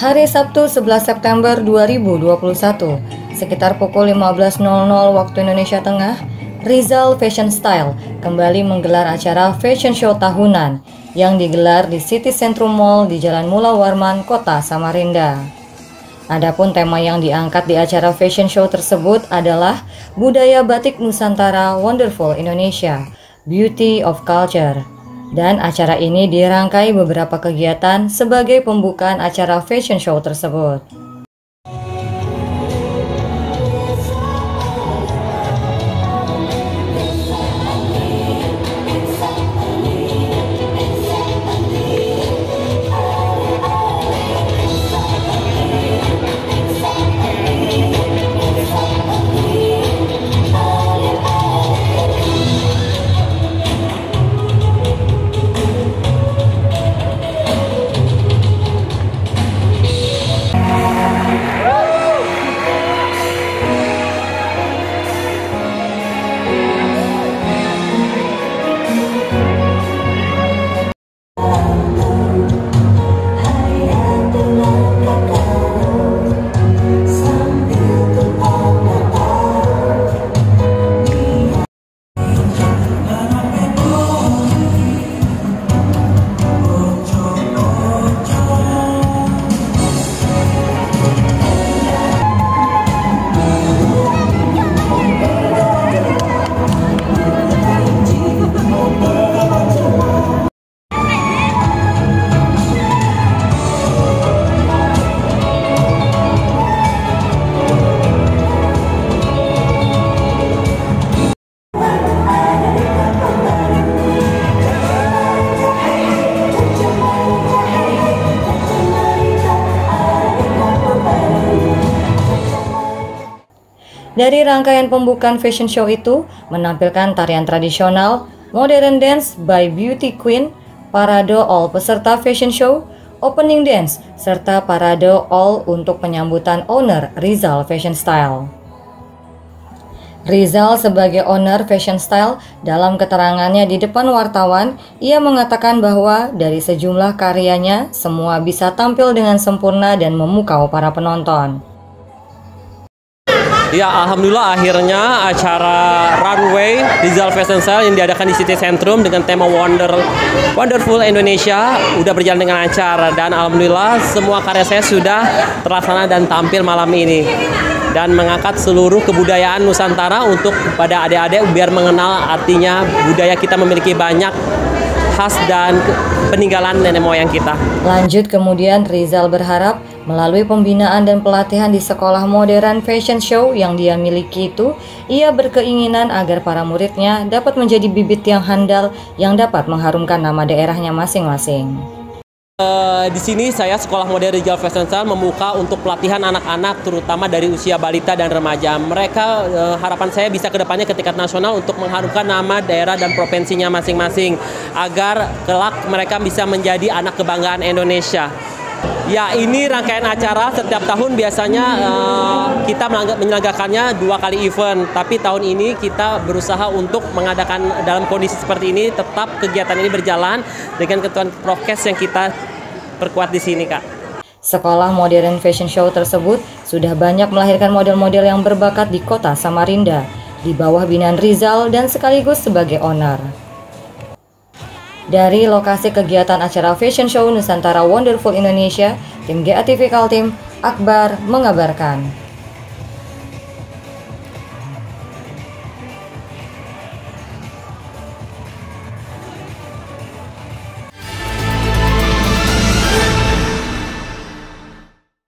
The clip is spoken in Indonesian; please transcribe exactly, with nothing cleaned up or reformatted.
Hari Sabtu sebelas September dua ribu dua puluh satu, sekitar pukul lima belas nol nol waktu Indonesia Tengah, Rizal Fashion Style kembali menggelar acara fashion show tahunan yang digelar di City Centrum Mall di Jalan Mula Warman, Kota Samarinda. Adapun tema yang diangkat di acara fashion show tersebut adalah Budaya Batik Nusantara Wonderful Indonesia, Beauty of Culture. Dan acara ini dirangkai beberapa kegiatan sebagai pembukaan acara fashion show tersebut. Dari rangkaian pembukaan fashion show itu menampilkan tarian tradisional, modern dance by beauty queen, parade all peserta fashion show, opening dance, serta parade all untuk penyambutan owner Rizal Fashion Style. Rizal sebagai owner Fashion Style dalam keterangannya di depan wartawan, ia mengatakan bahwa dari sejumlah karyanya semua bisa tampil dengan sempurna dan memukau para penonton. Ya, alhamdulillah akhirnya acara runway Rizal Fashion Style yang diadakan di City Centrum dengan tema Wonder Wonderful Indonesia udah berjalan dengan lancar, dan alhamdulillah semua karya saya sudah terlaksana dan tampil malam ini dan mengangkat seluruh kebudayaan Nusantara untuk pada adik-adik biar mengenal artinya budaya kita memiliki banyak khas dan peninggalan nenek moyang kita. Lanjut kemudian Rizal berharap melalui pembinaan dan pelatihan di sekolah modern fashion show yang dia miliki itu, ia berkeinginan agar para muridnya dapat menjadi bibit yang handal yang dapat mengharumkan nama daerahnya masing-masing. Uh, di sini saya sekolah modern Rizal Fashion Style membuka untuk pelatihan anak-anak terutama dari usia balita dan remaja. Mereka uh, harapan saya bisa ke depannya ke tingkat nasional untuk mengharumkan nama daerah dan provinsinya masing-masing agar kelak mereka bisa menjadi anak kebanggaan Indonesia. Ya, ini rangkaian acara setiap tahun biasanya uh, kita menyelenggarakannya dua kali event, tapi tahun ini kita berusaha untuk mengadakan dalam kondisi seperti ini, tetap kegiatan ini berjalan dengan ketentuan prokes yang kita perkuat di sini, Kak. Sekolah modern fashion show tersebut sudah banyak melahirkan model-model yang berbakat di kota Samarinda, di bawah binaan Rizal dan sekaligus sebagai owner. Dari lokasi kegiatan acara fashion show Nusantara Wonderful Indonesia, tim G A T V Kaltim, Akbar mengabarkan.